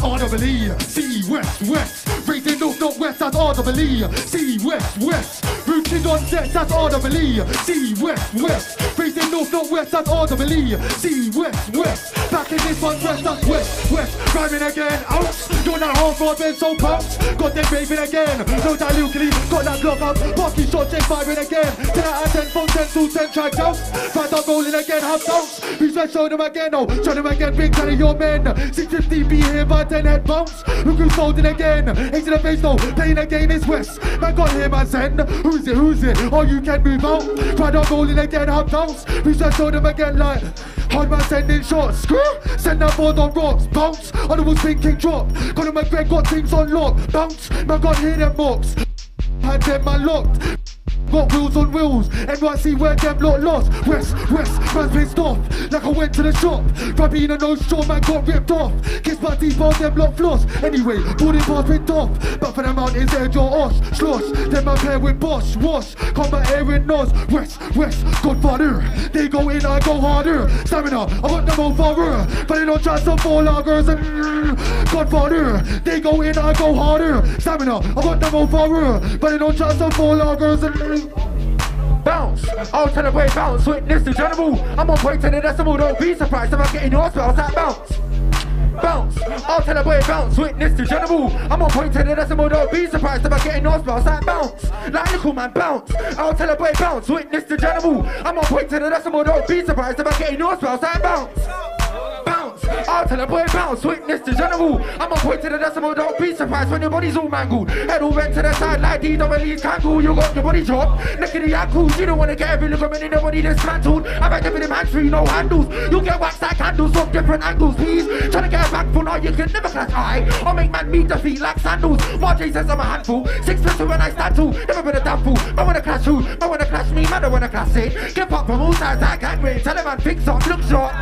RWE, C West, West. Raising north, not west, that's RWE, C West, West. Rooted on set, that's RWE, C West, West. Raising north, not west, that's RWE, C West, West. Back in this one, west, that's west, west. Rhyming again, ouch. Doing that hard road, been so pumped. Got them raving again. No that locally, got that block up. Parking shot, check firing again. 10 out of 10, from 10 to 10, try counts. Fight up rolling again, half bounce. Who's that? Show them again, oh. Show them again, big tell your men. 650 be here by 10 head bounce. Look who's holding again. Ace in the face, no. Playing again is west. Man got him, man send. Who's it, who's it? Oh, you can move out. Fight up rolling again, half bounce. Who's that? Show them again, like. Hard man sending shots, screw. Send that board on rocks, bounce. On the was thinking drop. Conor McGregor got things on lock, bounce. Man got hear them mocks. Had them man locked. Got wheels on wheels, NYC where them lot lost. West, west, man's pissed off. Like I went to the shop. Rabina no straw, man got ripped off. Kiss my teeth, all them lot floss. Anyway, boarding pass ripped off. But for the mountains, there your osh. Slosh, them my pair with Bosch. Wash, combat air in nose. West, west, Godfather. They go in, I go harder. Stamina, I got them on fire. But they don't try some four lagers and Godfather. They go in, I go harder. Stamina, I got them on fire. But they don't try some four lagers and bounce, I'll tell the way bounce, witness the general. I'm on point to the decimal, don't be surprised if I get in your spells that bounce. Bounce, I'll tell the way bounce, witness the general. I'm on point to the decimal, don't be surprised if I get in your spells that bounce. Like little man bounce, I'll tell the way bounce, witness the general. I'm on point to the decimal, don't be surprised if I get in your spells that bounce. Bounce, I'll tell a boy bounce, witness the general. I'm on point to the decimal, don't be surprised when your body's all mangled. Head all bent to the side like DWE's kangle. You got your body dropped, neck of the ankles. You don't want to get every ligament in the body dismantled. I bet every hands free, no handles. You'll get waxed like candles from different angles, please. Trying to get a back for now, you can never clash eye. I'll make man meet the feet like sandals. Marjay says I'm a handful, 6 pistol when I stand tall. Never been a damn fool, I wanna clash who? I wanna clash me, man, I wanna clash it. Get up from all sides like gangrene. Tell a man, fix up, look short.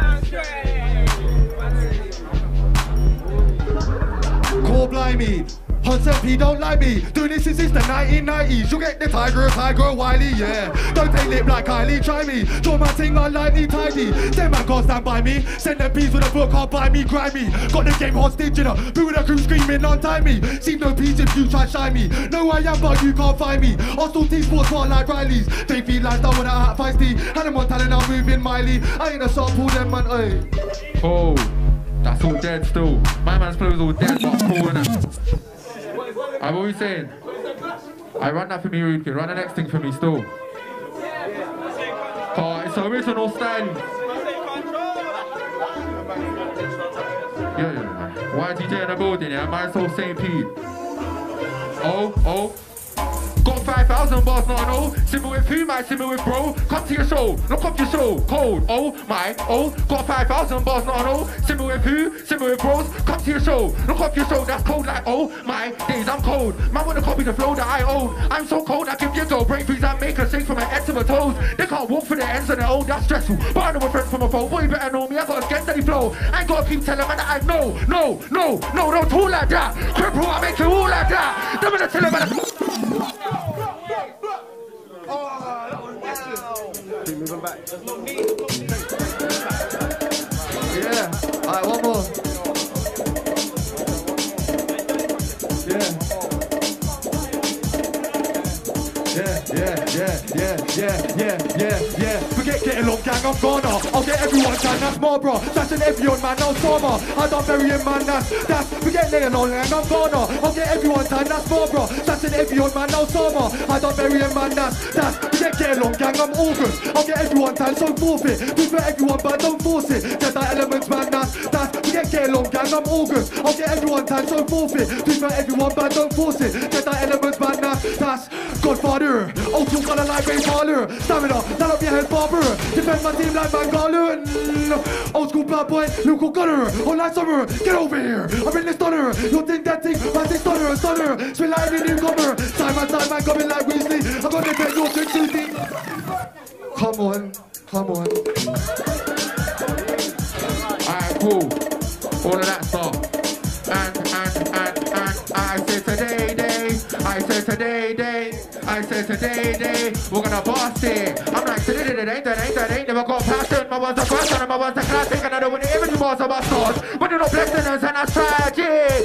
Call blimey, Hudson P don't like me. Doing this since the 1990s. You'll get the Tiger Wiley, yeah. Don't take lip like Kylie, try me. Draw my thing unlikely tidy. Them man can't stand by me. Send them peas with a book, can't buy me, grimy. Got the game hostage, you know. Boo with a crew screaming, untie me. See no peas if you try shy me. Know I am, but you can't find me. Hostile team sports part like Riley's. They feel like that when I act feisty. Hannah Montana now moving Miley. I ain't a sample, them man, ey. Oh. That's all dead still. My man's flow's all dead, but cool, innit? I'm always saying, I run that for me, Ruki. Run the next thing for me still. It's original style. Yeah. YTJ in the building, yeah? Myself, St. Pete. Oh. Got 5,000 bars, not no. Simmer with who, my simmer with bro. Come to your show, look up your show. Cold, oh my, oh. Got 5,000 bars, not no. Simmer with who, simmer with bros. Come to your show, look up your show. That's cold like oh my days, I'm cold. Man wanna copy the flow that I own. I'm so cold, I give you a go. Breakthroughs that make a shake from my head to my toes. They can't walk for the ends of their own, that's stressful. But I know a friend from a foe, boy you better know me. I got a steady flow. I ain't gotta keep telling man that I know. No, don't talk like that. Cripple, I make you all like that. Don't wanna tell him man. Keep moving back. Yeah. Alright, one more. Yeah. Forget getting long, gang, I'm gone. I'll get everyone, gang, that's more, bro. That's an everyone, man, no summer. I don't bury him, man, that's. Forget laying on, gang, I'm gone. I'll get everyone, gang, that's more, bro. That's an everyone, man, no summer. I don't bury him, man, that's. Forget getting long, gang, I'm August. I'll get everyone, gang, so forfeit. Do for everyone, but don't force it. Get that elements, man, that's. Forget getting long, gang, I'm August. I'll get everyone, gang, so forfeit. Do for everyone, but don't force it. Get that elements, man, that's. Godfather. Old school color like Ray Parler. Stamina, stand up your head, barber. Defend my team like Mangala. Old school bad boy, local gunner. All night summer, get over here. I'm in the stunner. You think that thing, man, they stunner. Spin like any newcomer. Time man, coming like Weasley. I'm gonna get your trick too deep. Come on. Alright, cool. All of that stuff. And I say today, we're gonna bust it. I'm like, today, never got passion. My one's a passion, and my one's a classic. And I don't win every bars of my stars. But you're not blessing us, and that's tragic.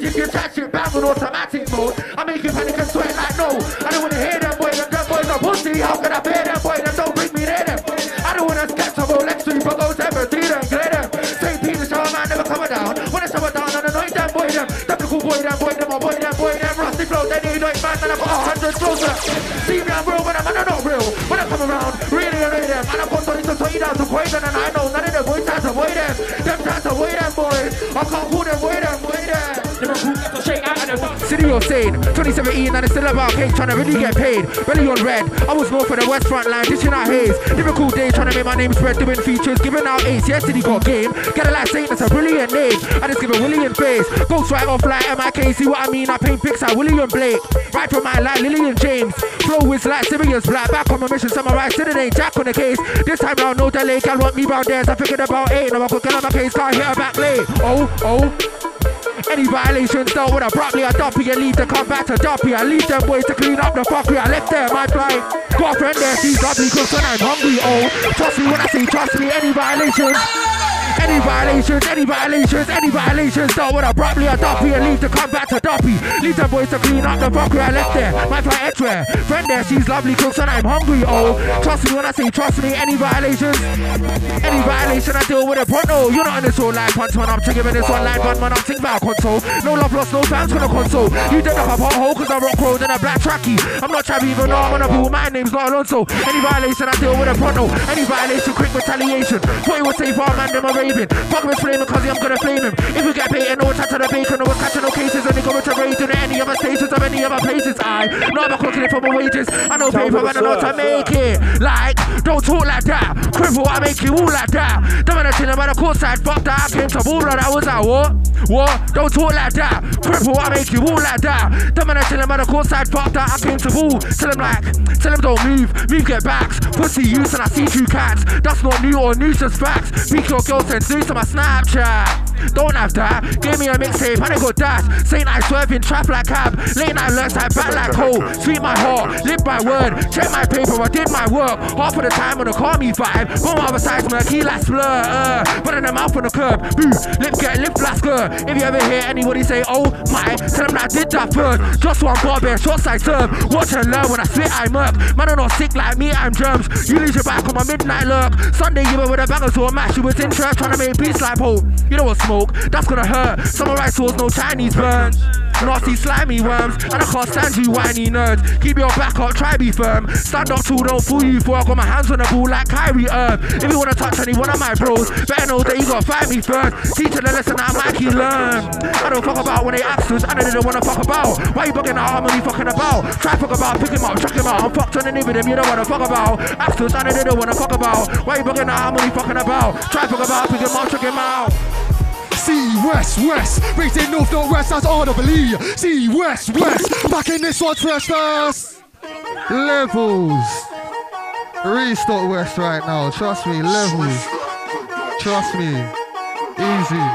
if you touch it, bang on automatic mode. I make you panic and sweat like no. I don't wanna hear them boys, them boys are pussy. How can I bear them boys? Them don't bring me near them. I don't wanna sketch a Rolex Street, but go 17 and clear them. St. Peter's show, man, never coming down. When I shower down, I anoint them boy them. Typical boy them, boy them, boy them, boy them. Rusty flow, they need 8 man, and I got 100 closer. See me, I'm real, but I'm not real. When I come around, really array them. And I've got 20 to 20,000 poison, and I know none of them boys try to avoid them. Them try to avoid them boys. I can't call them, avoid them, avoid them. Shake out of them. City of Sane, 2017, and it's still about cake, trying to really get paid. Belly on red, I was more for the West front line, dishing out haze. Liverpool day, trying to make my name spread, doing features, giving out ace. Yesterday got game, get a like Saint, that's a brilliant name. I just give a William face, ghost right off like MIK, see what I mean? I paint pics like William Blake, right from my like Lillian James. Flow is like Sirius Black, back on my mission, samurai sitting ain't Jack on the case. This time round, no delay, can want me round there, so I figured about 8, now I could get on my case, can't hit her back late. Oh. Any violations dealt with abruptly, I dumpy and leave to come back to dumpy. I leave them boys to clean up the fuckery. I left there, my fly. Got a friend there, she's lovely, cause when I'm hungry, oh. Trust me when I say trust me, any violations. Any violations dealt with abruptly, I dumpy and leave to come back to dumpy. Leave them boys to clean up the fuckery. I left there, my fly edgeware. Friend there, she's lovely, cause when I'm hungry, oh. Trust me when I say trust me, any violations. Any violation, I deal with it pronto. You're not on this whole life once when I'm triggering this one line, but man, I'm thinking about console. No love lost, no fans gonna console. You did up a pothole cause I rock road in a black tracky. I'm not Chavi, even though I'm on a pool, my name's not Alonso. Any violation, I deal with it pronto. Any violation, quick retaliation. What you would say for a man, them are raving. Fuck with flaming cause I'm gonna flame him. If we get paid, no touch to the bacon, no catching no cases, and they go to rage in any other stations or any other places. I know I'm cooking it for my wages. I know paper and I know to make it. Like, don't talk like that. Cripple, I make you all like that. Don't wanna chill by the courtside, fuck that. I came to ball, that was like, what? Don't talk like that. Cripple, I make you all like that. Don't wanna chill by the courtside, fuck that. I came to ball. Tell him don't move, get backs. Pussy use and I see two cats. That's not new or nuisance facts. Speak your girl sends news to my Snapchat. Don't have that. Gave me a mixtape and I got that. Saint I swerving trap like cab. Late night lurks like back like cold. Sweet my heart, live my word. Check my paper, I did my work. Half of the time on the call me vibe. One other side's murky like blur. But in the mouth on the curb. Boo, lip get lip blasker. If you ever hear anybody say oh my, tell them that I did that first. Just one bar bear shots I serve. Watch and learn when I spit I murk. Man are not sick like me, I'm germs. You lose your back on my midnight lurk. Sunday give it with a bangers or a match. You was in church trying to make peace like hope. You know what smoke, that's gonna hurt. Samurai swords, no Chinese burns. Nasty slimy worms, and I can't stand you whiny nerds. Keep your back up, try be firm. Stand up tall, don't fool you for I got my hands on the ball like Kyrie Irv. If you wanna touch any one of my bros, better know that you gotta fight me first. Teach the lesson that Mikey learn. I don't fuck about when they ask us, and I didn't wanna fuck about. Why you bugging out, how many fucking about? Try fuck about, pick him up, chuck him out. I'm fucked on any with him, you don't wanna fuck about. Ask us, and I didn't wanna fuck about. Why you bugging out, how many fucking about? Try fuck about, pick him up, chuck him out. See West, rated North, West, that's audibly. See West, back in this one first. Levels. Restock West right now, trust me, levels. Trust me. Easy.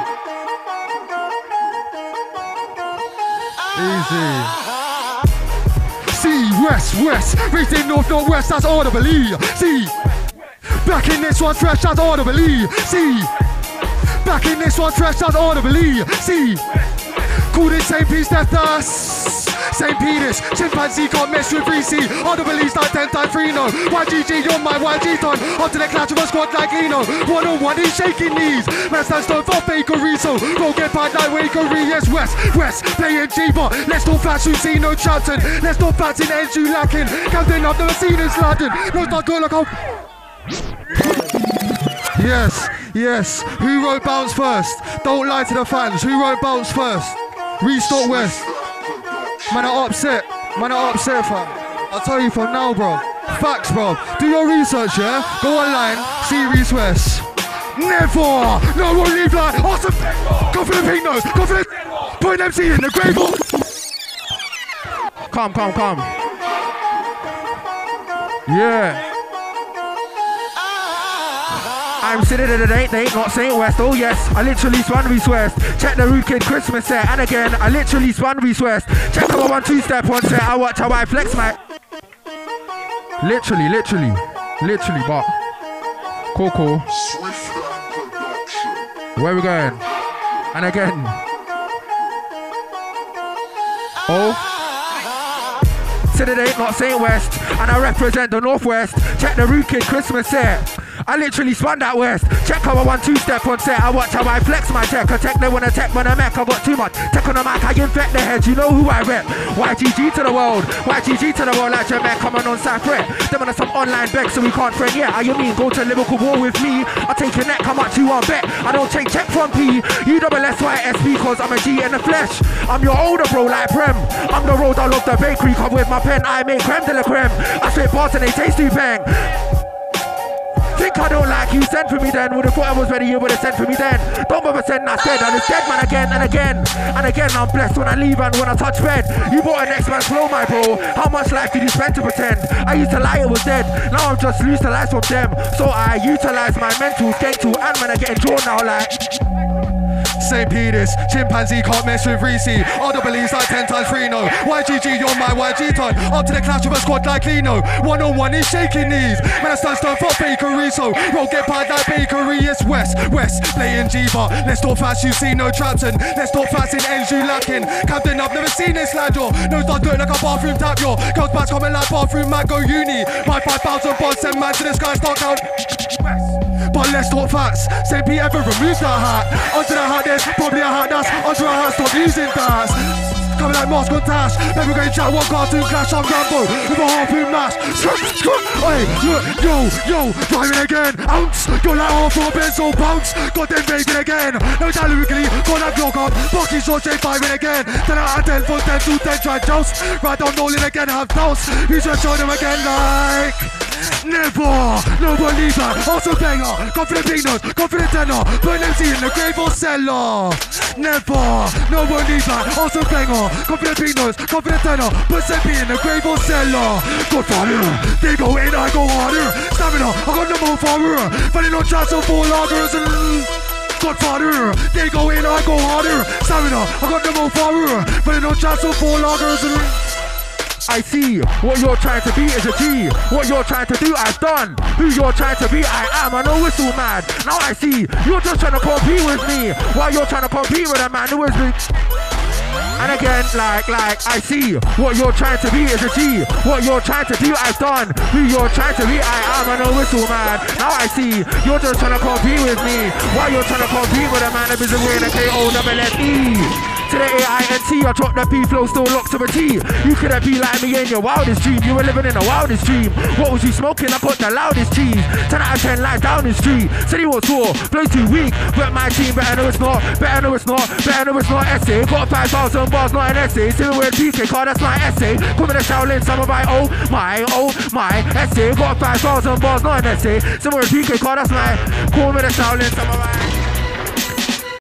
See West, rated North, West, that's audibly. See, back in this one fresh, that's audibly. See. Back in this one fresh, that's audibly. See, called it St. Peter's death us. St. Peter's, chimpanzee can't mess with 3C. Audibly's like 10 times 3 no. YGG, you're my YG ton. Onto the clutch of a squad like Eno. 1-on-1, he's shaking knees. Man stands stone for fakery, so go get bad like Wakery. Yes, West, playing G-Bot. Let's talk facts, you see no chanting. Let's talk facts in ends, you lacking. Counting up, never seen this London. No, start going like Yes. Who wrote bounce first? Don't lie to the fans. Who wrote bounce first? Restart West. Man are upset, fam. I'll tell you from now, bro. Facts, bro. Do your research, yeah? Go online, see Reese West. Never! No one leave like awesome. Go for the pink nose, go for the put MC in the grave. Come. Yeah. I'm sitting in the they ain't not St. West, oh yes, I literally spun Reese West. Check the Rude Kid Christmas set, and again, I literally spun Reese West. Check our 1-2 step on set, I watch how I flex my... Literally, but... Cool. Where we going? And again... Oh. Said it ain't not St. West, and I represent the Northwest. Check the Root Kid Christmas set. I literally spun that West. Check how I 1-2 step on set. I watch how I flex my tech. I tech they wanna tech when I mech. I got too much tech on the mic. I infect the heads. You know who I rep. YGG to the world. YGG to the world like Jamaica. Coming on Cypher. Them on some online beg so we can't friend. Yeah, how you mean? Go to lyrical war with me. I take your neck. How much you want bet? I don't take check from P. USSYSB cause I'm a G in the flesh. I'm your older bro like Prem. I'm the road. I love the bakery. Come with my pen. I make creme de la creme. I spit bars and they taste too bang. Think I don't like you, send for me then. Would've thought I was ready, you would've sent for me then. Don't bother send, I said, and it's dead man again and again. And again, I'm blessed when I leave and when I touch bed. You bought an next man's flow, my bro. How much life did you spend to pretend? I used to lie, it was dead. Now I'm just loose to lies from them. So I utilize my mental skate to and when I get drawn now like St. Peter's, chimpanzee can't mess with Reese. Other believes like 10 times 3 no. YGG, you're my YG ton. Up to the clash with a squad like Lino. 1-on-1 is shaking knees. Man, I stand for bakery, so roll get pied like bakery. It's West, playing G-Bar. Let's talk fast, you see no traps and let's talk fast in ends you lacking. Captain, I've never seen this lad, yo. No start doing like a bathroom tap, yo. Girls back coming like bathroom, man, go uni. My 5,000 bonds, send man to the sky, start count. But let's talk facts. St. Pete ever removes that hat. Onto the hat, there's probably a hat that's onto a hat, stop using that. Coming like Mask on Tash. Never going to chat one cartoon clash on Rambo with a harpoon mash. Hey, look, yo, driving again. Ounce, you're like half for a benzo bounce. Got them bacon again. No doubt lyrically, got that block up. Bucky short shape 5 again. 10 out of 10 for 10 to 10 try joust. Right down rolling again, have doubts. You should show them again like never, no believer, also banger, confident peanuts, confident tenor, burn MC in the grave or cellar. Never, no believer, also banger, confident peanuts, confident tenor, burn MC in the grave or cellar. Godfather, they go in, I go harder. Stamina, I got no more farther. Funny no chance of 4 loggers and Godfather, they go in, I go harder. Stamina, I got no more farther. Funny no chance of 4 loggers and I see what you're trying to be is a G. What you're trying to do, I've done. Who you're trying to be, I am. I know it's all mad. Now I see you're just trying to compete with me. While you're trying to compete with a man who is me. And again, like, I see what you're trying to be is a G. What you're trying to do, I've done. Who you're trying to be, I am. I know it's all mad. Now I see you're just trying to compete with me. While you're trying to compete with a man who is wearing a K-O-double-F-E. To the A-I-N-T, I drop the P-flow, still locked to a T. You couldn't be like me in your wildest dream. You were living in the wildest dream. What was you smoking? I got the loudest cheese. 10 out of 10 lies down the street. Said he was raw, flows too weak. But my team, better know it's not. Better know it's not. Better know it's not essay. Got 5,000 bars, not an essay. Still with PK card, that's my essay. Come in the Shaolin, samurai, oh my essay. Got 5,000 bars, not an essay. Still with PK card, that's my. Call me the Shaolin, samurai.